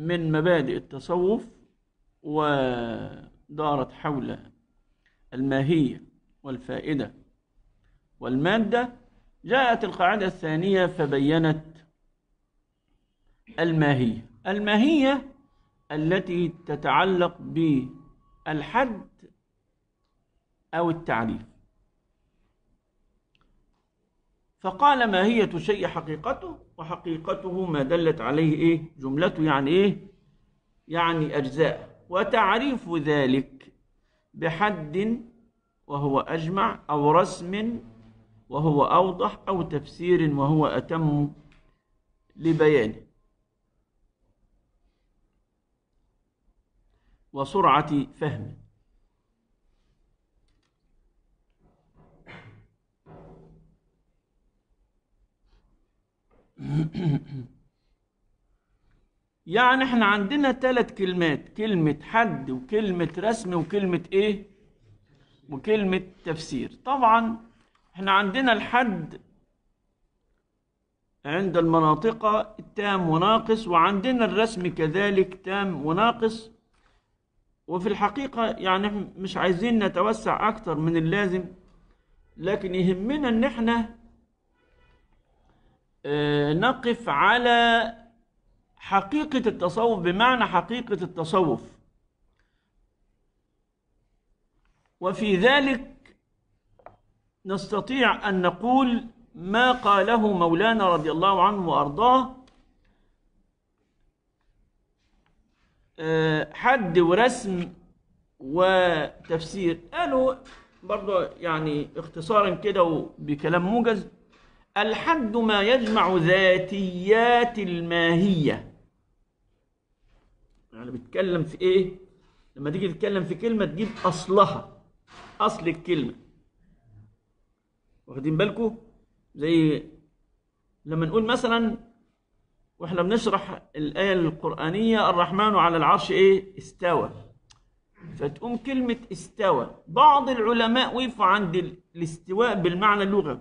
من مبادئ التصوف ودارت حول الماهية والفائدة والمادة، جاءت القاعدة الثانية فبينت الماهية. الماهية التي تتعلق بالحد أو التعريف. فقال ماهية الشيء حقيقته، وحقيقته ما دلت عليه إيه؟ جملته، يعني إيه؟ يعني أجزاء. وتعريف ذلك بحد وهو أجمع، أو رسم وهو أوضح، أو تفسير وهو أتم لبيانه وسرعة فهمه. يعني احنا عندنا 3 كلمات، كلمة حد وكلمة رسم وكلمة ايه؟ وكلمة تفسير. طبعا احنا عندنا الحد عند المناطق تام وناقص، وعندنا الرسم كذلك تام وناقص. وفي الحقيقة يعني مش عايزين نتوسع أكتر من اللازم، لكن يهمنا ان احنا نقف على حقيقة التصوف، بمعنى حقيقة التصوف. وفي ذلك نستطيع أن نقول ما قاله مولانا رضي الله عنه وأرضاه: حد ورسم وتفسير. قالوا برضو يعني اختصارا كده وبكلام موجز: الحد ما يجمع ذاتيات الماهية. يعني بيتكلم في ايه؟ لما تيجي تتكلم في كلمة تجيب أصلها، أصل الكلمة. واخدين بالكم؟ زي لما نقول مثلا واحنا بنشرح الآية القرآنية: الرحمن على العرش ايه؟ استوى. فتقوم كلمة استوى، بعض العلماء وقفوا عند الاستواء بالمعنى اللغوي،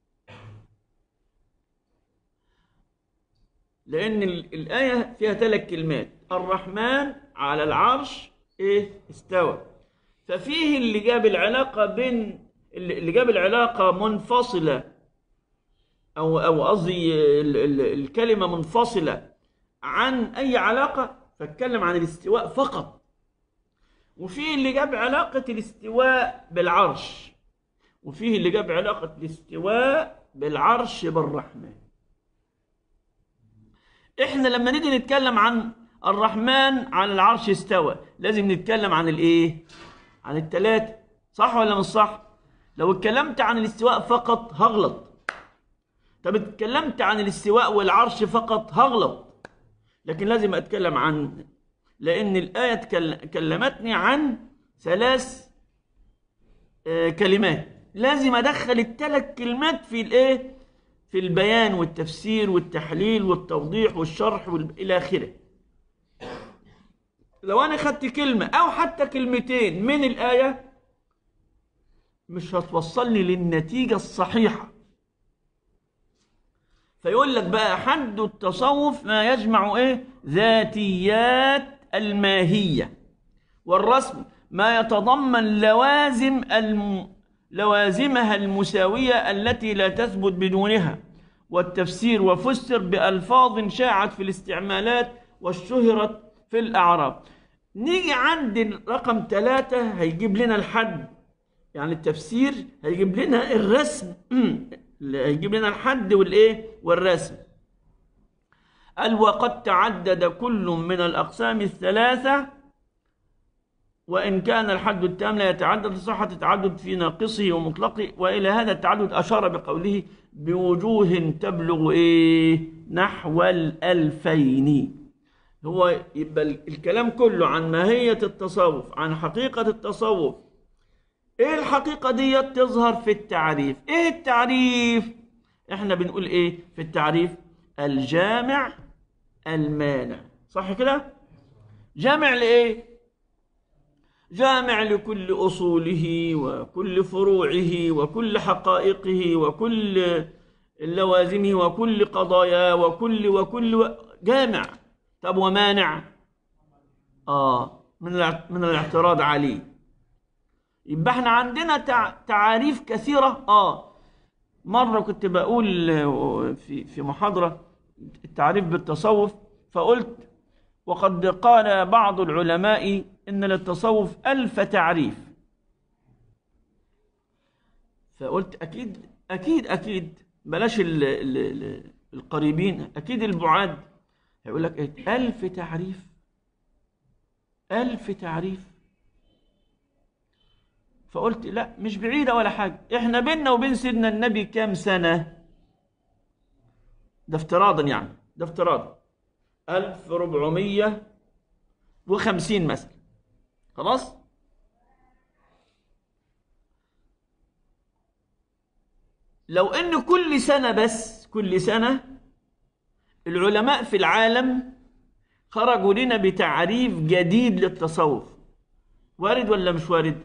لأن الآية فيها 3 كلمات: الرحمن على العرش ايه؟ استوى. ففيه اللي جاب العلاقة بين اللي جاب العلاقة منفصلة، أو قصدي الكلمة منفصلة عن أي علاقة، فاتكلم عن الاستواء فقط. وفيه اللي جاب علاقة الاستواء بالعرش، وفيه اللي جاب علاقة الاستواء بالعرش بالرحمن. احنا لما نيجي نتكلم عن الرحمن على العرش استوى، لازم نتكلم عن الايه؟ عن ال3. صح ولا مش صح؟ لو اتكلمت عن الاستواء فقط هغلط. طب اتكلمت عن الاستواء والعرش فقط هغلط. لكن لازم اتكلم عن، لان الآية كلمتني عن 3 كلمات، لازم ادخل ال3 كلمات في الايه؟ في البيان والتفسير والتحليل والتوضيح والشرح الى اخره. لو انا خدت كلمة او حتى كلمتين من الآية مش هتوصلني للنتيجة الصحيحة. فيقول لك بقى: حد التصوف ما يجمع ايه؟ ذاتيات الماهية. والرسم ما يتضمن لوازمها المساوية التي لا تثبت بدونها. والتفسير وفسر بألفاظ شاعت في الاستعمالات واشتهرت في الأعراب. نيجي عند رقم 3 هيجيب لنا الحد، يعني التفسير هيجيب لنا الرسم هيجيب لنا الحد والايه؟ والرسم. قال: وقد تعدد كل من الأقسام ال3، وإن كان الحد التام لا يتعدد لصحة التعدد في ناقصه ومطلقه. وإلى هذا التعدد أشار بقوله: بوجوه تبلغ إيه؟ نحو 2000. هو يبقى الكلام كله عن ماهية التصوف، عن حقيقة التصوف. إيه الحقيقة دي؟ تظهر في التعريف. إيه التعريف؟ إحنا بنقول إيه في التعريف؟ الجامع المانع. صح كده؟ جامع لإيه؟ جامع لكل أصوله وكل فروعه وكل حقائقه وكل لوازمه وكل قضاياه وكل جامع. طب ومانع؟ من الاعتراض عليه. يبقى احنا عندنا تعاريف كثيرة. مرة كنت بقول في محاضرة التعريف بالتصوف، فقلت وقد قال بعض العلماء إن للتصوف 1000 تعريف. فقلت أكيد أكيد أكيد بلاش القريبين، أكيد البعاد هيقول لك 1000 تعريف، 1000 تعريف. فقلت لا، مش بعيدة ولا حاجة، احنا بيننا وبين سيدنا النبي كام سنة؟ ده افتراضا يعني، ده افتراضا 1450 مثلا. خلاص؟ لو ان كل سنة، بس كل سنة العلماء في العالم خرجوا لنا بتعريف جديد للتصوف، وارد ولا مش وارد؟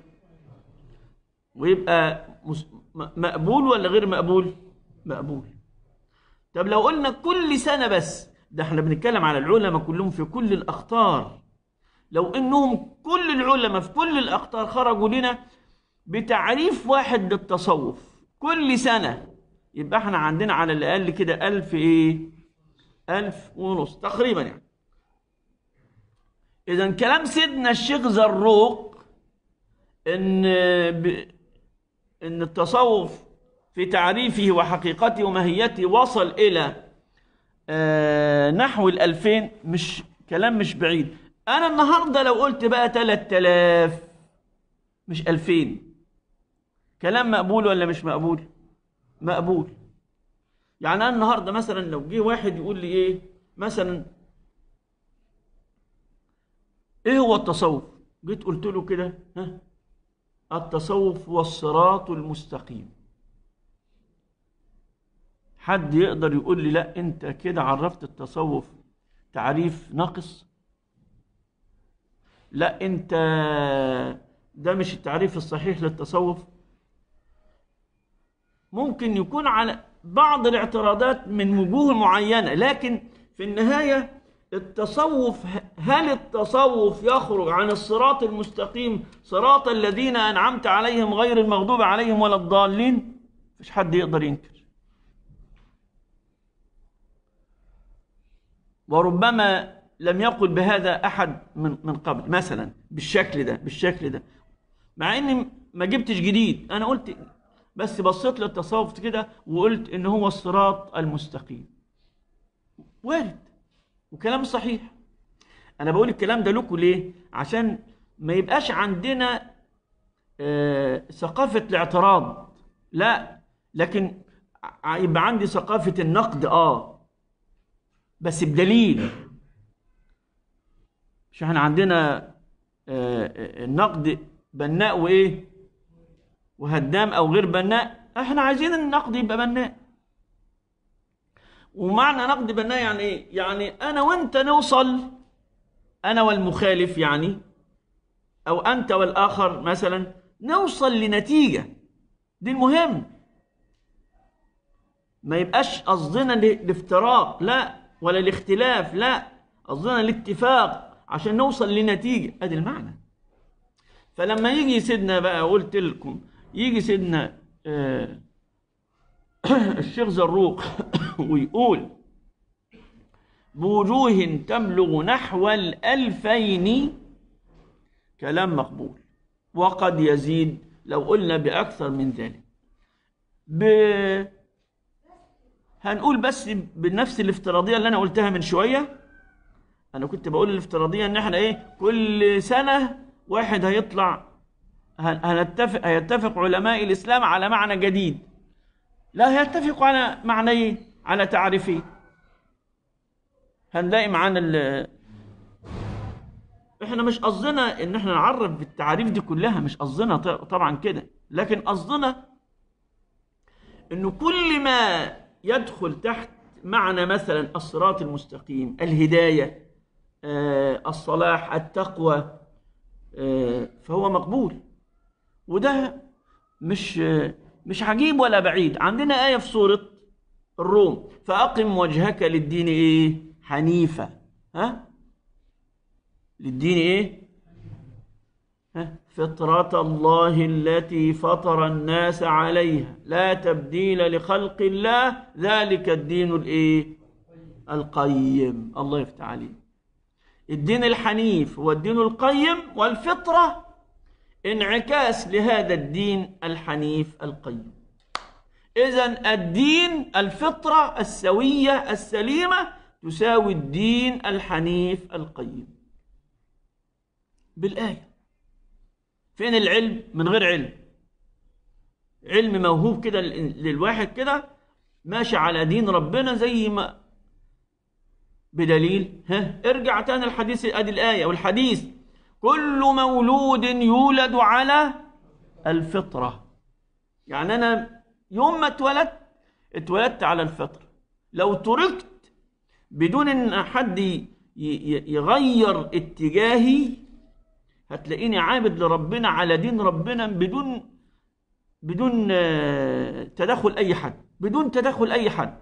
ويبقى مقبول ولا غير مقبول؟ مقبول. طب لو قلنا كل سنة بس، ده احنا بنتكلم على العلماء كلهم في كل الأقطار، لو انهم كل العلماء في كل الأقطار خرجوا لنا بتعريف واحد للتصوف كل سنة، يبقى احنا عندنا على الأقل كده 1000 1000 ونص تقريبا يعني. إذا كلام سيدنا الشيخ زروق إن التصوف في تعريفه وحقيقته وماهيته وصل إلى نحو 2000، مش كلام مش بعيد. أنا النهاردة لو قلت بقى 3000 مش 2000، كلام مقبول ولا مش مقبول؟ مقبول. يعني أنا النهاردة مثلا لو جه واحد يقول لي إيه مثلا، إيه هو التصوف؟ جيت قلت له كده التصوف هو الصراط المستقيم. حد يقدر يقول لي لا انت كده عرفت التصوف تعريف ناقص؟ لا انت ده مش التعريف الصحيح للتصوف. ممكن يكون على بعض الاعتراضات من وجوه معينة، لكن في النهاية التصوف، هل التصوف يخرج عن الصراط المستقيم، صراط الذين أنعمت عليهم غير المغضوب عليهم ولا الضالين؟ مفيش حد يقدر ينكر. وربما لم يقل بهذا أحد من قبل مثلا بالشكل ده، مع إني ما جبتش جديد، أنا قلت بس بصيت للتصوف كده وقلت إن هو الصراط المستقيم. وارد وكلام صحيح. أنا بقول الكلام ده لكم ليه؟ عشان ما يبقاش عندنا ثقافة الاعتراض، لا، لكن يبقى عندي ثقافة النقد، بس بدليل. مش احنا عندنا النقد بناء وايه وهدام او غير بناء؟ احنا عايزين النقد يبقى بناء. ومعنى نقد بناء يعني ايه؟ يعني انا وانت نوصل، انا والمخالف يعني، او انت والاخر مثلا، نوصل لنتيجة. دي المهم. ما يبقاش قصدنا الافتراق، لا، ولا الاختلاف، لا، قصدنا الاتفاق عشان نوصل لنتيجة. ادي المعنى. فلما يجي سيدنا بقى، قلت لكم يجي سيدنا الشيخ زروق ويقول بوجوه تبلغ نحو 2000، كلام مقبول، وقد يزيد لو قلنا بأكثر من ذلك. هنقول بس بنفس الافتراضية اللي أنا قلتها من شوية. أنا كنت بقول الافتراضية إن إحنا كل سنة واحد هيطلع، هيتفق علماء الإسلام على معنى جديد. لا، هيتفقوا على معنى على تعريفين. هنلاقي معانا احنا مش قصدنا ان احنا نعرف بالتعريف دي كلها، مش قصدنا طبعا كده، لكن قصدنا انه كل ما يدخل تحت معنى مثلا الصراط المستقيم، الهداية، الصلاح، التقوى، فهو مقبول. وده مش عجيب ولا بعيد. عندنا آية في سورة الروم: فأقم وجهك للدين حنيفة. للدين إيه؟ فطرة الله التي فطر الناس عليها لا تبديل لخلق الله ذلك الدين الإيه؟ القيم. الله يفتح عليه. الدين الحنيف هو الدين القيم، والفطرة انعكاس لهذا الدين الحنيف القيم. إذن الدين الفطرة السوية السليمة تساوي الدين الحنيف القيم بالآية. فين العلم من غير علم؟ علم موهوب كده للواحد كده ماشي على دين ربنا زي ما بدليل. ارجع تاني الحديث، ادي الآية والحديث: كل مولود يولد على الفطرة. يعني أنا يوم ما اتولدت على الفطرة. لو تركت بدون ان حد يغير اتجاهي هتلاقيني عابد لربنا على دين ربنا بدون تدخل اي حد، بدون تدخل اي حد.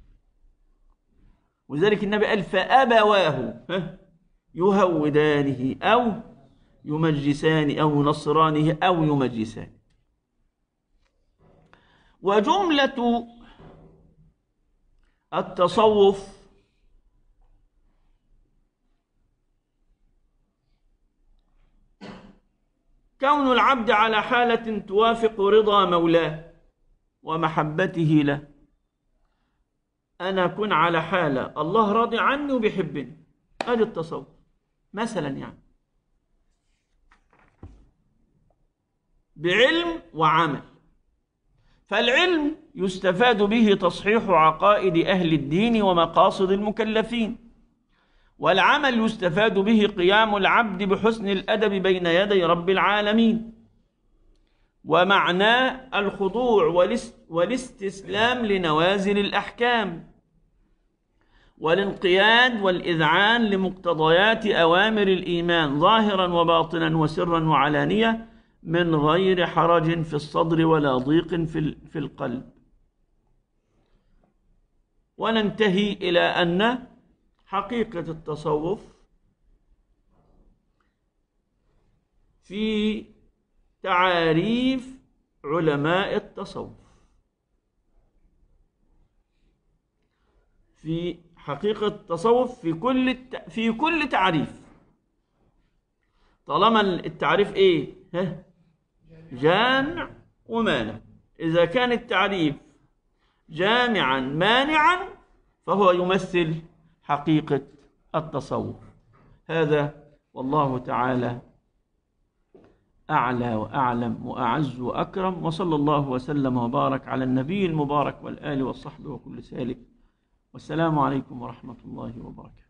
ولذلك النبي قال: فأبواه يهودانه أو يمجسانه أو ينصرانه أو يمجسانه. وجملة التصوف كون العبد على حالة توافق رضا مولاه ومحبته له. أنا أكون على حالة الله راضي عني وبيحبني، هذا التصوف مثلا، يعني بعلم وعمل. فالعلم يستفاد به تصحيح عقائد أهل الدين ومقاصد المكلفين، والعمل يستفاد به قيام العبد بحسن الأدب بين يدي رب العالمين، ومعناه الخضوع والاستسلام لنوازل الأحكام والانقياد والإذعان لمقتضيات أوامر الإيمان ظاهرا وباطنا وسرا وعلانية من غير حرج في الصدر ولا ضيق في القلب. وننتهي إلى أن حقيقة التصوف في تعاريف علماء التصوف، في حقيقة التصوف في كل تعريف، طالما التعريف ايه؟ جامع ومانع. إذا كان التعريف جامعا مانعا فهو يمثل حقيقة التصوف. هذا والله تعالى أعلى وأعلم وأعز وأكرم، وصلى الله وسلم وبارك على النبي المبارك والآل والصحب وكل سالك. والسلام عليكم ورحمة الله وبركاته.